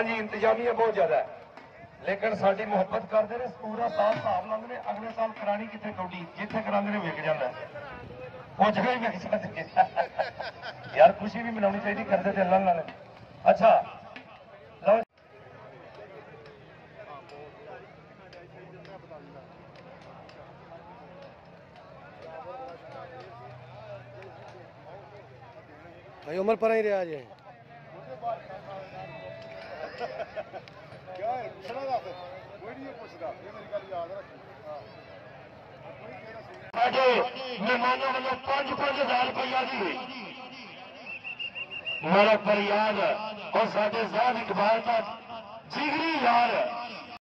हाँ जी इंतजामिया बहुत ज्यादा है, लेकिन साड़ी मुहब्बत करते हैं। पूरा साल हिसाब लाते हैं, अगले साल करानी कितने कौडी जिथे करा विक जाता है, वो जगह ही विक जाती है। यार खुशी भी मनानी चाहिए, करते थे अल्लाह नाल। अच्छा लो भाई उम्र पर ही रहा जी मेहमानों वालों 5,000 रुपया की मेरा फरियाद और साढ़े साहब इकबाल का जिगरी यार